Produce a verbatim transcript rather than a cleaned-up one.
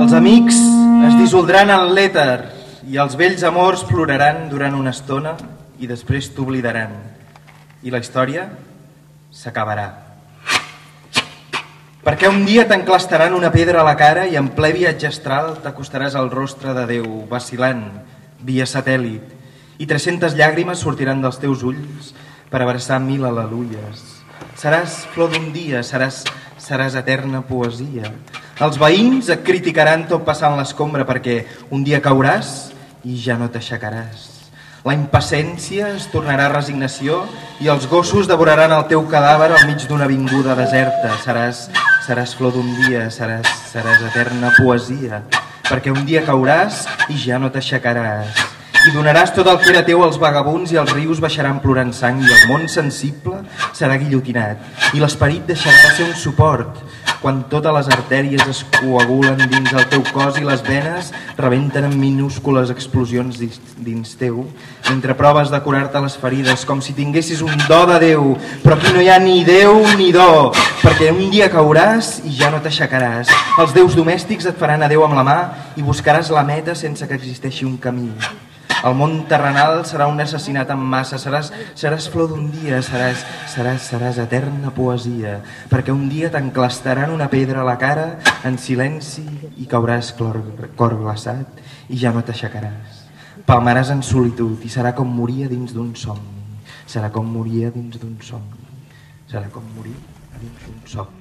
Els amics es dissoldran en l'èter i els vells amors ploraran durant una estona i després t'oblidaran. I la història s'acabarà. Perquè un dia t'enclastaran una pedra a la cara i en ple viatge astral t'acostaràs al rostre de Déu, vacilant, via satèl·lit, i tres-centes llàgrimes sortiran dels teus ulls per abraçar mil al·leluies. Seràs flor d'un dia, seràs, seràs eterna poesia. Els veïns et criticaran tot passant l'escombra perquè un dia cauràs i ja no t'aixecaràs. La impaciència es tornarà resignació i els gossos devoraran el teu cadàver al mig d'una avinguda deserta. Seràs, seràs flor d'un dia, seràs, seràs eterna poesia, perquè un dia cauràs i ja no t'aixecaràs. I donaràs tot el que era teu als vagabunds i els rius baixaran plorant sang i el món sensible serà guillotinat i l'esperit deixarà de ser un suport quan totes les artèries es coagulen dins el teu cos i les venes rebenten en minúscules explosions dins teu mentre proves de curar-te les ferides com si tinguessis un do de Déu, però aquí no hi ha ni Déu ni do, perquè un dia cauràs i ja no t'aixecaràs. Els déus domèstics et faran adéu amb la mà i buscaràs la meta sense que existeixi un camí. El món terrenal serà un assassinat en massa, seràs, seràs flor d'un dia, seràs, seràs, seràs eterna poesia, perquè un dia t'enclastaran una pedra a la cara en silenci i cauràs cor, cor glaçat i ja no t'aixecaràs. Palmaràs en solitud i serà com morir dins d'un somni, serà com morir dins d'un somni, serà com morir dins d'un somni.